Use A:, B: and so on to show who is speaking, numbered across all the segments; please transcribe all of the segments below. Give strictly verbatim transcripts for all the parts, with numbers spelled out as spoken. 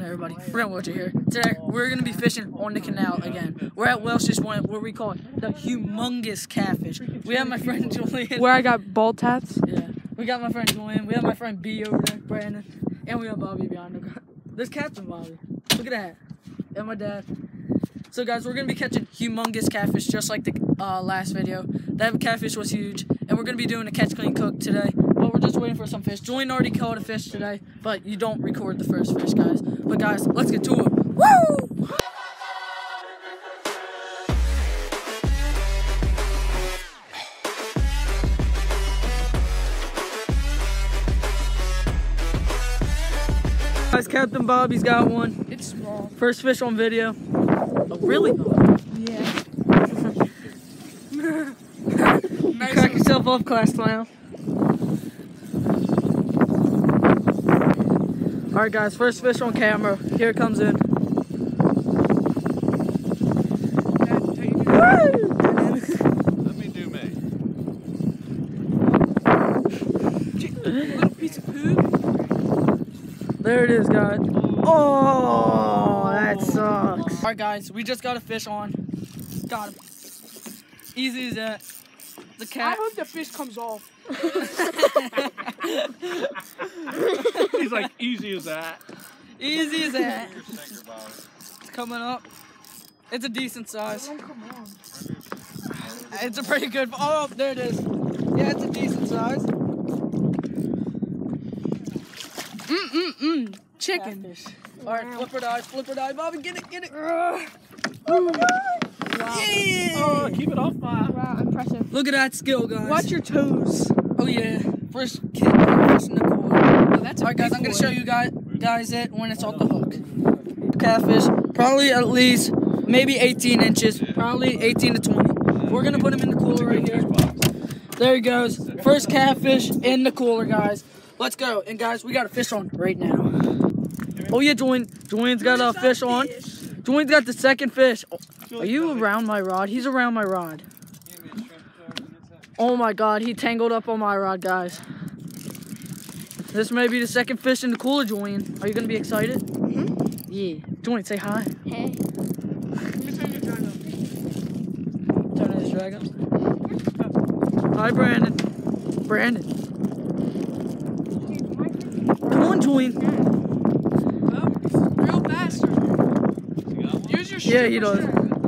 A: on, everybody? We're gonna watch it here. Today, we're gonna be fishing on the canal again. We're at Welsh's Point, where we call it the humongous catfish. We have my friend Julian.
B: Where I got ball tats.
A: Yeah. We got my friend Julian. We have my friend B over there, Brandon. And we have Bobby behind the There's Captain Bobby. Look at that. And my dad. So guys, we're gonna be catching humongous catfish, just like the uh, last video. That catfish was huge, and we're gonna be doing a catch, clean, cook today. But we're just waiting for some fish. Julian already caught a fish today, but you don't record the first fish, guys. But guys, let's get to it. Woo! Guys, Captain Bobby's got one.
B: It's small.
A: First fish on video. Oh, really?
B: Yeah.
A: Nice. Crack yourself up, class clown. Alright guys, first fish on camera. Here it comes in.
C: Let me do me.
B: Little piece of poop.
A: There it is, guys. Oh, that sucks. Alright guys, we just got a fish on. Got him. Easy as that. The cat.
B: I hope the fish comes off.
C: He's like, easy as that.
A: Easy as that. It's coming up. It's a decent size.
B: Oh, come on.
A: It's a pretty good. Oh, there it is. Yeah, it's a decent size.
B: Mm mm mm. Chicken.
A: Catfish. All right, flip her die, flip her die, Bobby, get it, get it.
B: Wow.
A: Yeah.
C: Oh, keep it off my.
B: Wow, impressive.
A: Look at that skill, guys.
B: Watch your toes.
A: Oh yeah, first kid fish in the core.
B: Oh, that's a
A: All right, guys,
B: big
A: I'm gonna
B: boy.
A: show you guys guys it when it's off the hook. Catfish, probably at least maybe eighteen inches, probably eighteen to twenty. We're gonna put him in the cooler right here. There he goes. First catfish in the cooler, guys. Let's go. And guys, we got a fish on right now. Oh yeah, Julian. Julian's got a fish on. Julian's got the second fish. Are you around my rod? He's around my rod. Oh my god, he tangled up on my rod, guys. This may be the second fish in the cooler, Julian. Are you gonna be excited?
B: Mm-hmm.
A: Yeah. Julian, say hi.
B: Hey. Let me turn your drag up.
A: Turn his drag up. Hi, Brandon. Brandon. Come on, Julian.
B: Oh, real bastard. Use your
A: Yeah, he does.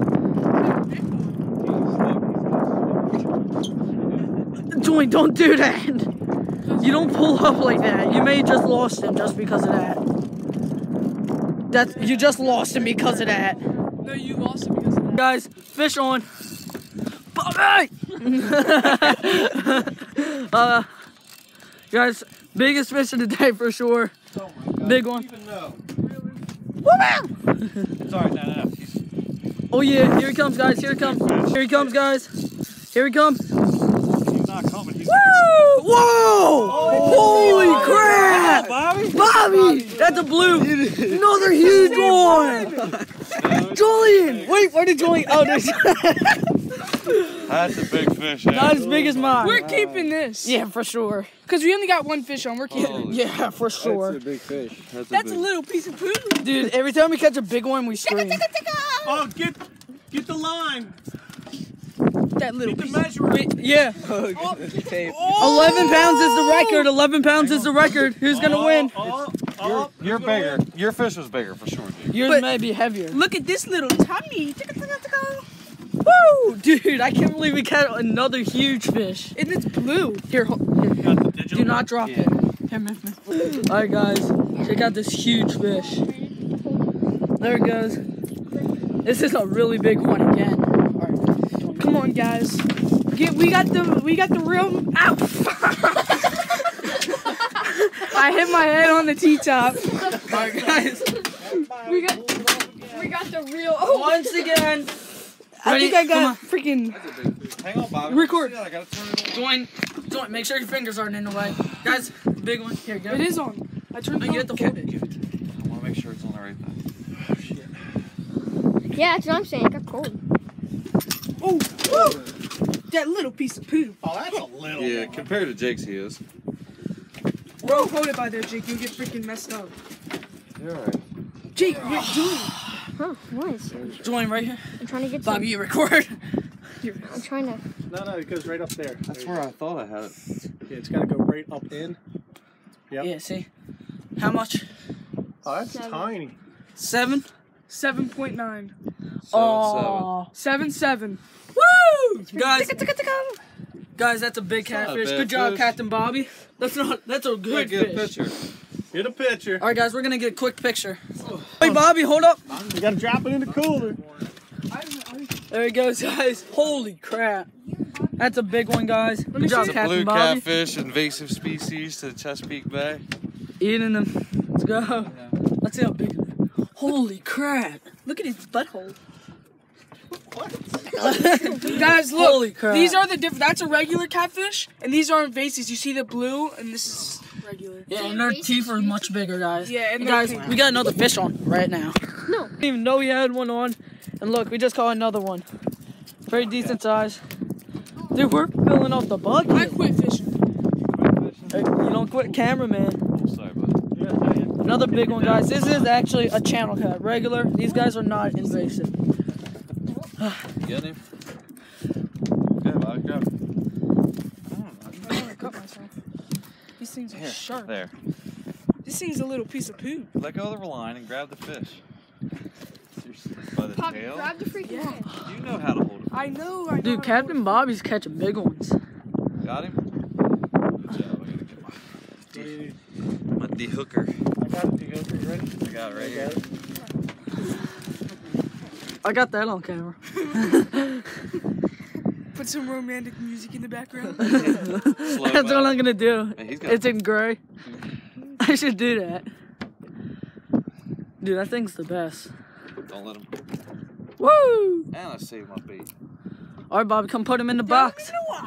A: Julian, don't do that. You don't pull up like that. You may have just lost him just because of that. That's you just lost him because of that.
B: No, you lost it because of that.
A: Guys, fish on. Bobby! uh, guys, biggest fish of the day for sure.
C: Oh my God.
A: Big one.
C: Even know.
A: Woo!
C: Sorry, no, no.
A: Oh yeah, here he comes, guys. Here he comes. Here he comes, guys. Here he comes.
C: He's not coming. He's
A: Woo! Whoa! Holy
C: Oh,
A: crap!
C: Bobby?
A: Bobby! That's a blue. Another huge one. Julian! Wait, where did Julian? Oh, there's.
C: That's a big fish.
A: Not as big as mine.
B: We're keeping this.
A: Yeah, for sure.
B: Because we only got one fish on. We're keeping it.
C: Holy
A: Yeah, for sure.
D: That's a big fish.
C: That's,
B: That's a
C: big...
B: little piece of poop.
A: Dude, every time we catch a big one, we scream.
C: Oh, get get the line.
B: That little
C: Get the
B: piece of
C: measurement.
A: Yeah.
B: Oh.
A: eleven pounds is the record. eleven pounds is the record. Who's going to
C: Oh,
A: win?
C: Oh, oh,
D: You're
C: who's gonna
D: bigger.
C: win?
D: Your fish was bigger for sure, dude.
A: Yours
B: But-
A: may be heavier.
B: Look at this little tummy.
A: Woo! Dude, I can't believe we caught another huge fish.
B: And it's blue.
A: Here, ho- here, here.
C: Got the digital.
A: Do not drop it. Here, man, man. Alright, guys. Check out this huge fish. There it goes. This is a really big one again. Alright.
B: Come on, guys. Get, we got the we got the real. Ow! I hit my head on the T-top.
A: Alright, guys.
B: We got we got the real. Oh,
A: Once again.
B: I
A: Ready?
B: think I
A: Come
B: got
A: on.
B: freaking.
D: Hang on, Bobby.
A: Record.
D: I gotta turn it on.
A: Join. Join. Make sure your fingers aren't in the way. Guys, big one. Here you go.
B: It is on. I turned
A: No,
B: it
A: you
B: on.
A: have to hold it.
D: I want to make sure it's on the right thing.
C: Oh, shit.
E: Yeah, that's what I'm saying. It got cold.
B: Oh, woo! That little piece of poop.
C: Oh, that's a little.
D: Yeah,
C: one.
D: compared to Jake's, he is.
B: Bro, hold it by there, Jake. You'll get freaking messed up.
D: You're alright.
B: Jake, wait, Julian.
E: Huh? What?
A: Julian, right here.
E: I'm trying to get
A: Bobby,
E: some.
A: you record.
E: I'm trying to.
B: No, no, it goes right up there.
D: That's
B: There
D: where
B: you
D: I thought I had it.
B: go. Yeah, it's got to go right up in. Yep.
A: Yeah, see? How much?
B: Oh, that's
E: Seven.
B: tiny.
A: Seven?
C: seven point nine.
A: Oh.
C: seven seven.
A: Woo! Guys, guys, that's a big
D: not a
A: catfish.
D: bad
A: Good job,
D: fish.
A: Captain Bobby. That's not, that's a good
D: Get a
A: fish.
D: picture.
B: Get a picture.
A: All right, guys, we're going to get a quick picture. Hey, Bobby, hold up.
B: You got to drop it in the cooler.
A: There he goes, guys. Holy crap. That's a big one, guys. Good job,
D: It's a
A: Captain
D: blue
A: Bobby.
D: catfish, invasive species to Chesapeake Bay.
A: Eating them. Let's go. Let's see how big. Holy crap. Look at his butthole.
C: Guys, look.
A: Holy crap.
C: These are the different. That's a regular catfish, and these are invasives. You see the blue, and this is regular.
A: Yeah, and their teeth are much bigger, guys.
C: Yeah, and
A: And
C: they're
A: guys,
C: pink.
A: we got another fish on right now.
E: No.
A: Didn't even know we had one on. And look, we just caught another one. Very decent size. Dude, we're filling off the
C: I
A: bucket.
C: quit fishing.
A: Hey, you don't quit, cameraman.
D: Sorry, buddy.
A: Another big one, guys. This is actually a channel cat. Regular. These guys are not invasive.
D: You get him? Yeah, buddy, grab him.
C: I want to cut myself. These things are
D: Here,
C: sharp.
D: there.
C: This thing's a little piece of poo.
D: Let go of the line and grab the fish. By the
E: Pop,
D: tail.
E: grab the freaking
C: Yeah.
E: head.
D: You know how to hold it.
C: I know. I know.
A: Dude, Captain Bobby's catching big ones.
D: Got him? Good job. I gotta get my, my de-hooker.
B: I got it. You go through. Ready?
D: I got it right here.
A: I got that on camera.
C: Put some romantic music in the background.
D: Slow
A: That's
D: mo.
A: what I'm gonna do.
D: Hey, he's got
A: It's in gray. I should do that. Dude, that thing's the best.
D: Don't let him.
A: Woo!
D: And I saved my bait.
A: All right, Bobby, come put him in the box.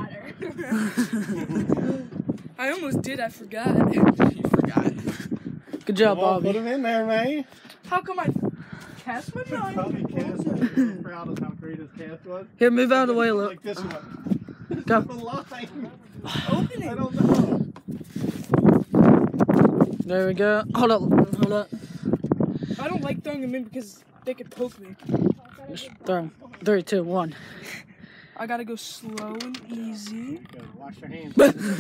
C: I almost did. I forgot.
D: You forgot.
A: Good job,
B: Come on, put
A: Bobby.
B: him in there, man.
C: How come I cast my
B: Probably
C: mind?
B: cast. I'm proud of how great his cast was.
A: Here, move out of the way a little.
B: Like this one.
A: Go.
B: The line.
C: Open
B: I
C: it.
B: don't know.
A: There we go. Hold up, hold up.
C: I don't like throwing them in because they could poke me.
A: Just throw 'em. Three, two, one.
C: I gotta go slow and easy.
B: Good. Wash your hands.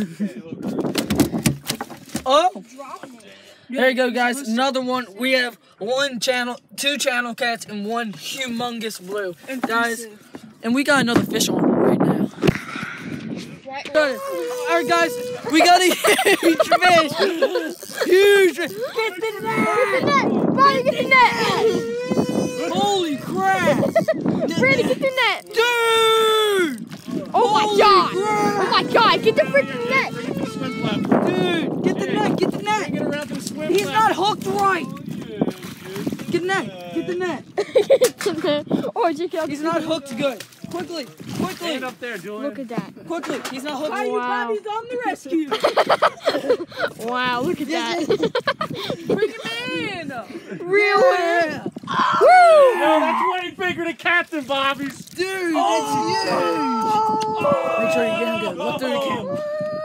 A: Oh! There you go, guys. Another one. We have one channel, two channel cats, and one humongous blue.
C: And
A: Guys, and we got another fish on right now. Good. All right, guys, we got a huge fish. Huge fish. Get the
E: Get the
A: net.
E: net! Brady, get the net!
A: Holy crap.
E: Brady, get the net!
A: Dude.
E: Oh my
A: Holy
E: god!
A: crap.
E: Oh my god, get the freaking net!
B: Swim left.
A: Dude, get the net, get the net.
B: Get around to the swim
A: He's
B: left.
A: not hooked right. Get the net, get the net.
E: Get the net. Oh, Jake,
A: He's not hooked good. Quickly, quickly,
B: Stand up there, Julian.
E: Look at that.
A: quickly. He's not hooked.
C: Hi, you
E: Wow.
C: Bobby's on the rescue.
E: Wow, look at that.
C: Bring him in.
E: Real
A: Yeah.
B: No, that's way bigger than Captain Bobby's.
A: Dude, that's huge. Make sure you get him good. Look through the camera.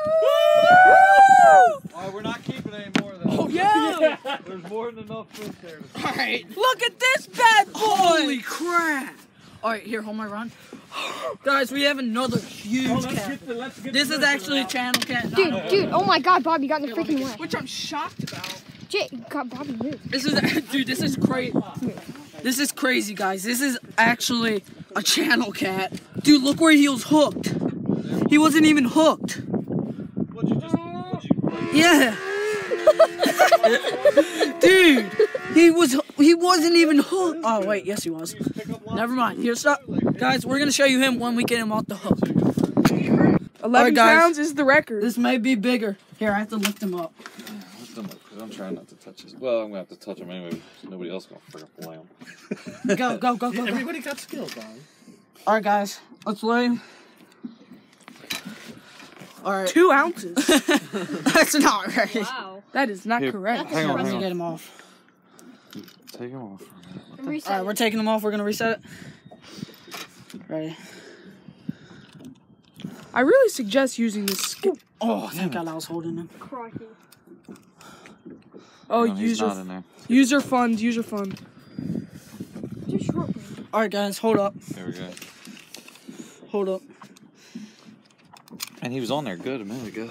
D: Oh, we're not keeping any more of that.
A: Oh, yeah.
D: There's more than enough fish there.
A: All right. Look at this bad boy. Holy crap. All right, here, hold my run. Guys, we have another huge
B: Oh, let's
A: cat.
B: get the, let's get
A: This
B: the
A: is actually a channel cat. not-
E: Dude, dude, oh my god, Bobby got in the freaking way.
C: Which I'm shocked about.
E: Jake, got Bobby moved.
A: This is, dude, this is crazy. This is crazy, guys. This is actually a channel cat. Dude, look where he was hooked. He wasn't even hooked.
D: What'd you just, what'd you
A: Yeah. Dude, he was he wasn't even hooked. Oh wait, yes he was. Never mind. Here, stop, guys. We're gonna show you him when we get him off the hook.
C: eleven
A: guys.
C: pounds is the record.
A: This may be bigger. Here, I have to lift him up.
D: lift them up, because I'm trying not to touch this. Well, I'm going to have to touch them anyway, because nobody else is going to freaking play them.
A: Go, go, go, go, go.
B: Everybody got skills, Bobby.
A: All right, guys, let's lay him. All right.
C: Two ounces.
A: That's not right.
E: Wow.
C: That is not
D: Here,
C: correct.
D: hang on,
A: Let
D: hang
A: me
D: on.
A: get him off.
D: Take him off.
E: Reset.
A: All right, we're taking them off. We're gonna reset it. Ready?
C: I really suggest using this. sk-
A: Oh, thank God I was holding him.
E: Crikey.
C: Oh,
D: No, he's
C: user,
D: not in there.
C: user fund, user fund.
A: All right, guys, hold up,
D: There we go.
A: hold up.
D: And he was on there good a minute ago.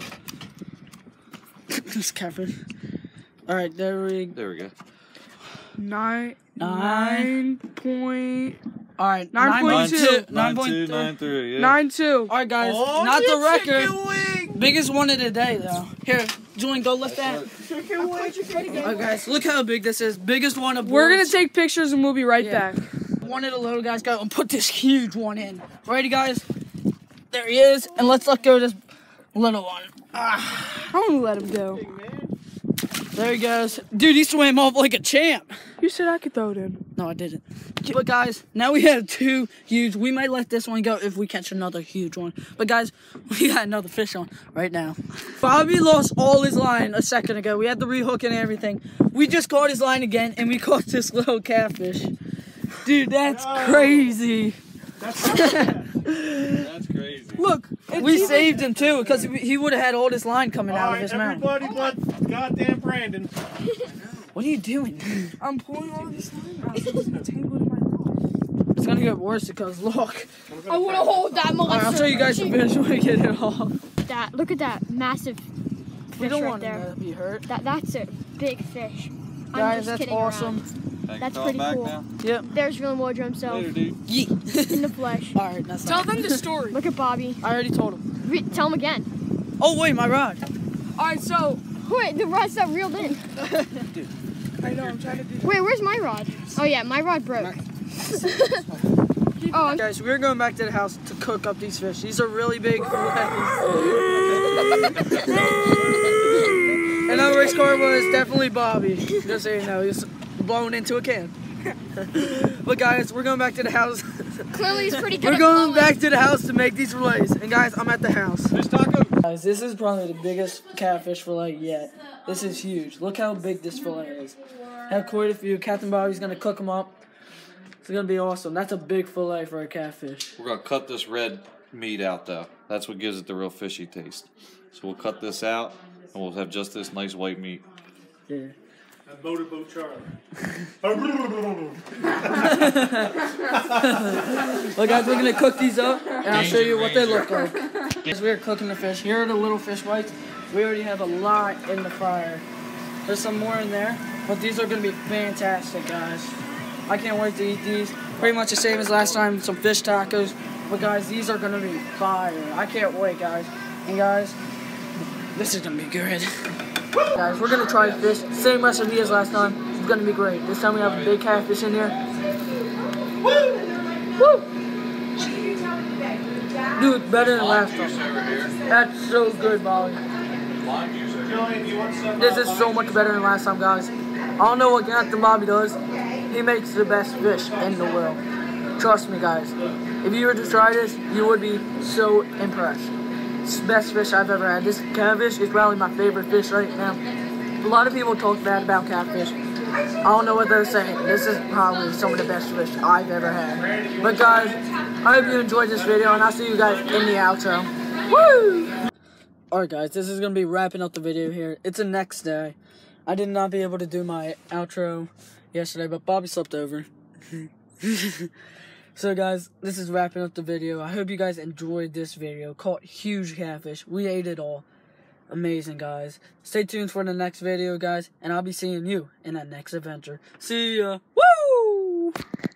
A: This catfish. All right, there we.
D: There we go.
C: Nine,
A: Nine.
C: nine point,
A: All right,
C: Nine
A: nine
C: point
A: point
C: two.
A: two.
D: Nine
A: Nine point
D: two,
A: three.
D: nine three. Yeah.
C: nine two.
A: All right, guys,
B: Oh,
A: not the
B: the
A: record.
B: chicken wing.
A: Biggest one of the day, though. Here, Julian, go lift that.
B: Chicken wing.
A: All right, guys, look how big this is. Biggest one of.
C: We're gonna
A: world's.
C: take pictures and we'll be right
A: Yeah.
C: back.
A: One of the little guys go and put this huge one in. Ready, guys? There he is, and let's let go of this little one. Ah,
C: I wanna let him go.
A: there he goes. Dude, he swam off like a champ.
C: You said I could throw it in.
A: No, I didn't. But guys, now we have two huge. We might let this one go if we catch another huge one. But guys, we got another fish on right now. Bobby lost all his line a second ago. We had the rehook and everything. We just caught his line again, and we caught this little catfish. Dude, that's crazy.
B: That's
D: That's crazy.
C: Look,
A: We saved him too, because he would have had all this line coming out of his mouth.
B: everybody but goddamn Brandon.
A: What are you doing?
C: I'm pulling all this line out so it's not tangled in my rod.
A: It's gonna get worse because look.
E: I want to hold that
A: All right, I'll
E: monster.
A: show you guys the fish when we get it off.
E: That. Look at that massive
A: We
E: fish
A: don't
E: right
A: want
E: there.
A: him to be hurt.
E: That that's a big fish. I'm
A: Guys,
E: just
A: that's
E: kidding
A: awesome.
E: around.
D: That's
E: That's pretty
D: back
E: cool.
D: Now?
A: Yep.
E: There's Real Wardrobe himself
D: Later, dude.
A: Yeet.
E: in the flesh.
A: All right, that's
C: Tell
A: not.
C: them the story.
E: Look at Bobby.
A: I already told him.
E: Re- tell him again.
A: Oh wait, my rod.
C: Alright, so
E: Wait, the rod's not reeled in.
C: I know I'm trying to do.
E: Wait, where's my rod? Oh yeah, my rod broke. oh, I'm-
A: Guys, we're going back to the house to cook up these fish. These are really big fillets. And our race car was definitely Bobby. Just so you know, he was blown into a can. But guys, we're going back to the house.
E: clearly he's pretty good
A: We're
E: at
A: going
E: blowing.
A: back to the house to make these fillets. And guys, I'm at the house.
B: Fish taco.
A: Guys, this is probably the biggest catfish fillet yet. This is huge. Look how big this fillet is. I have quite a few. Captain Bobby's gonna cook them up. It's gonna be awesome. That's a big fillet for a catfish.
D: We're gonna cut this red meat out though. That's what gives it the real fishy taste. So we'll cut this out and we'll have just this nice white meat.
A: Yeah.
B: Motorboat Charlie.
A: Well, guys, we're gonna cook these up, and I'll show you what they look like. As we're cooking the fish, here are the little fish bites. We already have a lot in the fryer. There's some more in there, but these are gonna be fantastic, guys. I can't wait to eat these. Pretty much the same as last time, some fish tacos. But guys, these are gonna be fire. I can't wait, guys. And guys, this is gonna be good. Guys, we're gonna try fish. Same recipe as last time. It's gonna be great. This time we have a big catfish in here. Woo! Woo! Dude, better than last time. That's so good, Molly. This is so much better than last time, guys. I don't know what Captain Bobby does. He makes the best fish in the world. Trust me, guys. If you were to try this, you would be so impressed. It's the best fish I've ever had. This catfish is probably my favorite fish right now. A lot of people talk bad about catfish. I don't know what they're saying. This is probably some of the best fish I've ever had. But guys, I hope you enjoyed this video, and I'll see you guys in the outro. Woo! Alright guys, this is going to be wrapping up the video here. It's the next day. I did not be able to do my outro yesterday, but Bobby slept over. So guys, this is wrapping up the video. I hope you guys enjoyed this video. Caught huge catfish. We ate it all. Amazing, guys. Stay tuned for the next video, guys, and I'll be seeing you in that next adventure. See ya. Woo!